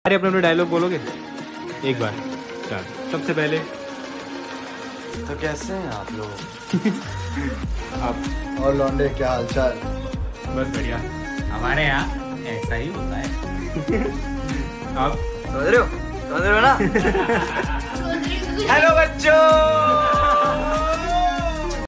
अरे अपने अपने डायलॉग बोलोगे एक बार। चल सबसे पहले तो कैसे हैं आप लोग? आप। और लौंडे क्या हालचाल? बस बढ़िया। हमारे यहाँ ऐसा ही होता है। आप समझ रहे हो ना? हेलो बच्चों,